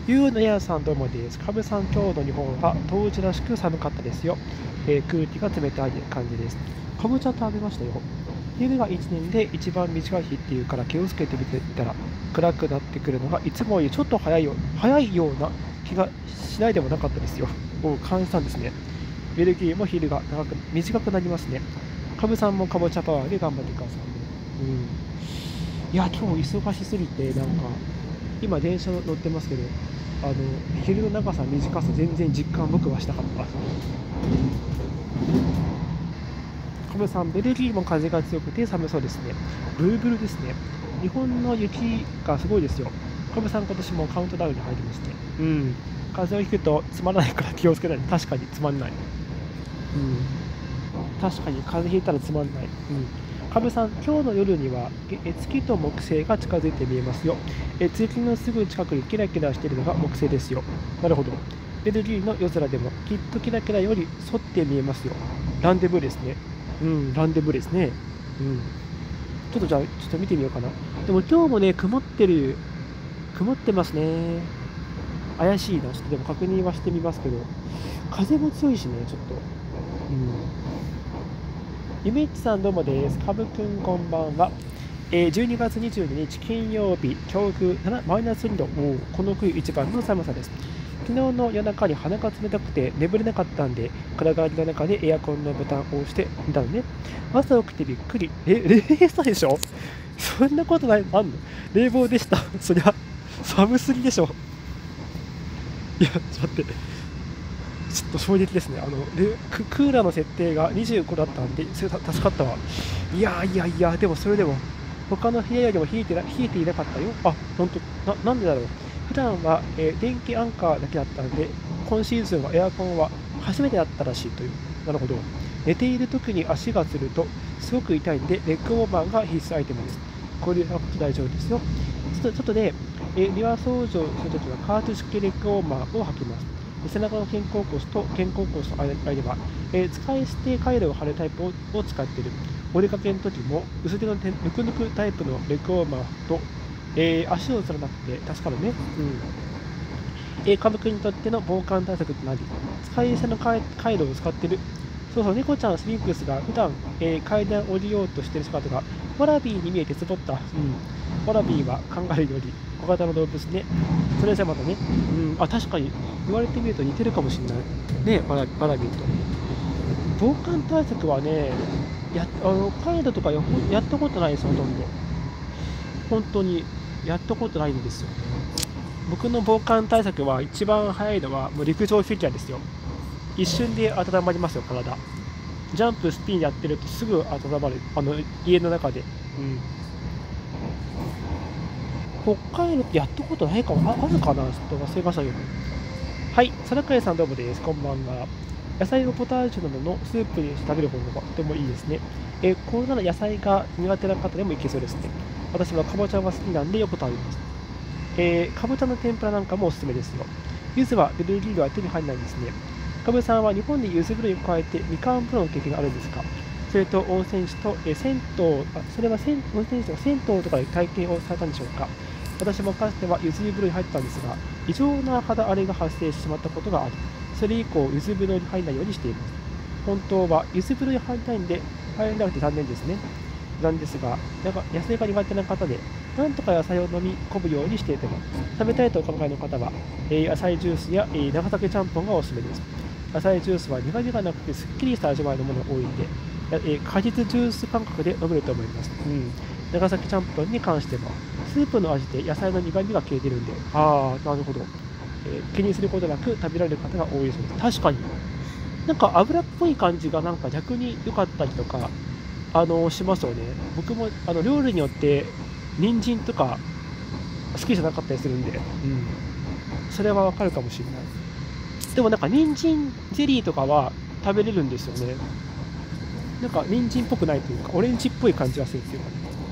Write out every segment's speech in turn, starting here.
ゆうのやさんどうもです。かぶさん、今日の日本は冬至らしく寒かったですよ。空気が冷たい感じです。かぼちゃ食べましたよ。冬が1年で一番短い日っていうから気をつけてみてみたら、暗くなってくるのがいつもよりちょっと早いような気がしないでもなかったですよ。感じたんですね。ベルギーも昼が短くなりますね。かぶさんもかぼちゃパワーで頑張ってくださいね。いや、今日忙しすぎて、今電車乗ってますけど、あの、昼の長さ、短さ、全然実感僕はしたかった。カブさん、ベルギーも風が強くて寒そうですね。ブルブルですね。日本の雪がすごいですよ。カブさん、今年もカウントダウンに入りますね。風邪をひくとつまらないから気をつけない。確かにつまんない。確かに風邪ひいたらつまんない。カブさん、今日の夜には月と木星が近づいて見えますよ。月のすぐ近くにキラキラしているのが木星ですよ。なるほど。ベルギーの夜空でもきっとキラキラより沿って見えますよ。ランデブーですね。ランデブーですね。ちょっとじゃあ、ちょっと見てみようかな。でも今日もね、曇ってますね。怪しいな。ちょっとでも確認はしてみますけど、風も強いしね、ちょっと。ゆめっちさんどうもです。かぶくんこんばんは。12月22日金曜日、強風マイナス2度、この冬一番の寒さです。昨日の夜中に鼻が冷たくて眠れなかったんで、暗がりの中でエアコンのボタンを押してみたのね。朝起きてびっくり。冷房でしょ？そんなことない、あんの？冷房でした。そりゃ、寒すぎでしょ。いや、ちょっと待って。ちょっと衝撃ですね。クーラーの設定が25だったんで、それ助かったわ。いや、でもそれでも、他の部屋よりも冷えていなかったよ。あ、本当なんでだろう。普段は、電気アンカーだけだったんで、今シーズンはエアコンは初めてだったらしいという。なるほど。寝ている時に足がつると、すごく痛いんで、レッグウォーマーが必須アイテムです。これでこと大丈夫ですよ。外で、庭掃除をするときは、加圧式レッグウォーマーを履きます。背中の肩甲骨との間には、使い捨て回路を貼るタイプを使っている。お出かけの時も薄手のぬくぬくタイプのレッグウォーマーと、足をつらなくて助かるね。家族にとっての防寒対策となり、使い捨ての回路を使っている。そうそう、猫ちゃんスフィンクスが普段、階段を降りようとしている姿が、ワラビーに見えてつぼった。ワラビーはカンガルーより小型の動物ね。それじゃまたね。確かに言われてみると似てるかもしれない。ね、ワラビーと。防寒対策はね、カイロとかやったことないです、ほとんど。本当にやったことないんですよね。僕の防寒対策は一番早いのはもう陸上フィギュアですよ。一瞬で温まりますよ、体。ジャンプ、スピンやってるとすぐ温まる。家の中で。北海道ってやったことないかも。あるかな、ちょっと忘れましたけど。はい、サラカイさんどうもです。こんばんは。野菜をポタージュなどのスープにして食べる方がとてもいいですね。これなら野菜が苦手な方でもいけそうですね。私はかぼちゃが好きなんでよく食べます。かぼちゃの天ぷらなんかもおすすめですよ。柚子はベルギーでは手に入らないんですね。かぶさんは日本で柚子風呂に加えてみかん風呂の経験があるんですか？それと温泉地と、銭湯、それは温泉地とか銭湯とかで体験をされたんでしょうか？私もかつては柚子風呂に入ったんですが、異常な肌荒れが発生してしまったことがあり、それ以降、柚子風呂に入らないようにしています。本当は柚子風呂に入りたいんで、入れなくて残念ですね。なんですが、野菜が苦手な方で、なんとか野菜を飲み込むようにしていても、食べたいとお考えの方は、野菜ジュースや、長崎ちゃんぽんがおすすめです。野菜ジュースは苦味がなくてすっきりした味わいのものが多いので、果実ジュース感覚で飲めると思います。長崎ちゃんぽんに関しても、スープの味で野菜の苦味が消えてるんで、なるほど。気にすることなく食べられる方が多いそうです。確かに。なんか油っぽい感じがなんか逆に良かったりとか、しますよね。僕も料理によって人参とか好きじゃなかったりするんで、それはわかるかもしれない。でもなんか人参ゼリーとかは食べれるんですよね。なんか人参っぽくないというか、オレンジっぽい感じがするんですよ。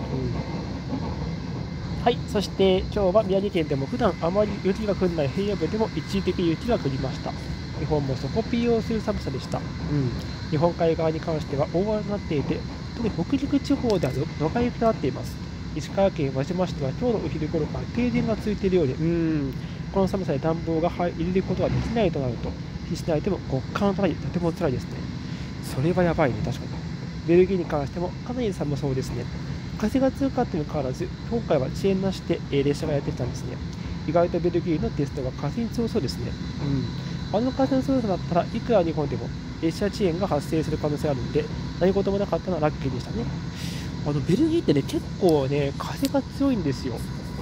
はい、そして今日は宮城県でも普段あまり雪が降らない平野部でも一時的に雪が降りました。日本も底冷えをする寒さでした。日本海側に関しては大荒れになっていて、特に北陸地方ではドカ雪となっています。石川県輪島市では今日のお昼頃から停電が続いているようで、 この寒さで暖房が入れることができないとなると、室内でも極寒となり、とても辛いですね。それはやばいね、確かに。ベルギーに関してもかなり寒そうですね。風が強かったにもかかわらず、今回は遅延なしで列車がやってきたんですね。意外とベルギーのテストが風に強そうですね。あの風の強さだったらいくら日本でも列車遅延が発生する可能性があるんで、何事もなかったのはラッキーでしたね。ベルギーってね、結構ね、風が強いんですよ。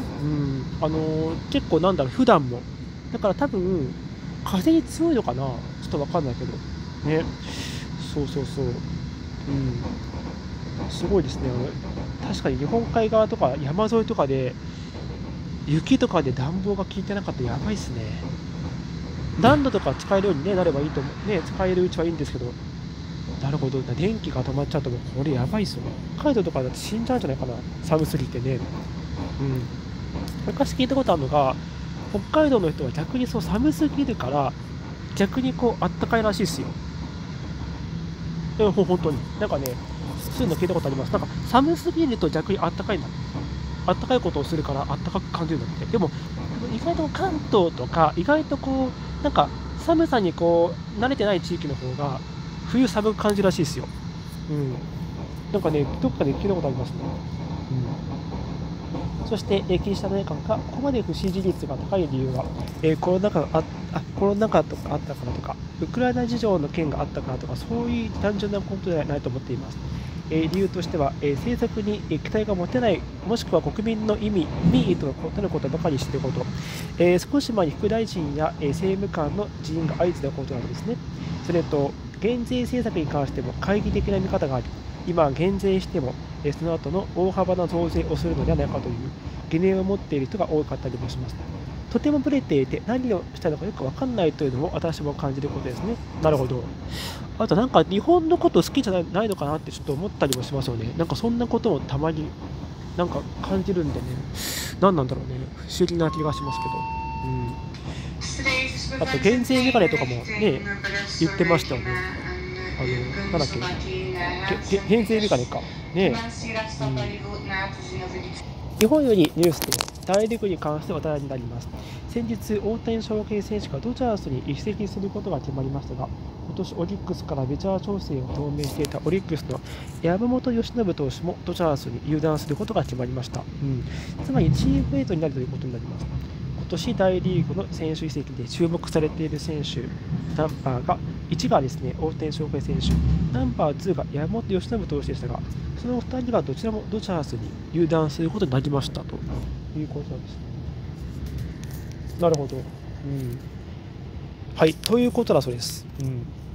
結構普段も。だから多分、風に強いのかな、ちょっとわかんないけど。ね。そうそうそう。すごいですね。確かに日本海側とか山沿いとかで、雪とかで暖房が効いてなかったらやばいっすね。暖炉とか使えるように、ね、なればいいと思う。ね、使えるうちはいいんですけど。なるほど。電気が止まっちゃうともうこれやばいっすよね。北海道とかだって死んじゃうんじゃないかな。寒すぎてね。昔聞いたことあるのが、北海道の人は逆にそう寒すぎるから、逆にこうあったかいらしいですよ。本当に。なんかね、そういうの聞いたことあります。なんか寒すぎると逆にあったかいんだ。あったかいことをするからあったかく感じるんだって。でも、意外と関東とか、意外とこう、なんか寒さにこう、慣れてない地域の方が、冬寒く感じるらしいですよ。なんかね、どっかで聞いたことありますね。そして、キリシタン年間がここまで不支持率が高い理由は、コロナ禍とかあったからとか、ウクライナ事情の件があったからとか、そういう単純なことではないと思っています。理由としては、政策に期待が持てない、もしくは国民の民意となることばかりしていること、少し前に副大臣や、政務官の辞任が相次いだことなどですね。それと、減税政策に関しても懐疑的な見方があり、今、減税しても、その後の大幅な増税をするのではないかという懸念を持っている人が多かったりもします。とてもブレていて何をしたいのかよく分かんないというのも私も感じることですね。なるほど。あとなんか日本のこと好きじゃないのかなってちょっと思ったりもしますよね。なんかそんなこともたまになんか感じるんでね。何なんだろうね。不思議な気がしますけど。あと減税メガネとかもね、言ってましたよね。なんだっけ、減税メガネか。ね。日本よりニュースです。大リーグに関して話題になります。先日、大谷翔平選手がドジャースに移籍することが決まりましたが、今年オリックスからメジャー調整を表明していたオリックスの山本由伸投手もドジャースに入団することが決まりました。つまりチームメイトになるということになります。今年大リーグの選手移籍で注目されている選手、ナンバーが1がですね、大谷翔平選手、ナンバー2が山本由伸投手でしたが、その2人がどちらもドジャースに入団することになりましたということなんですね。なるほど。はい、ということだそうです。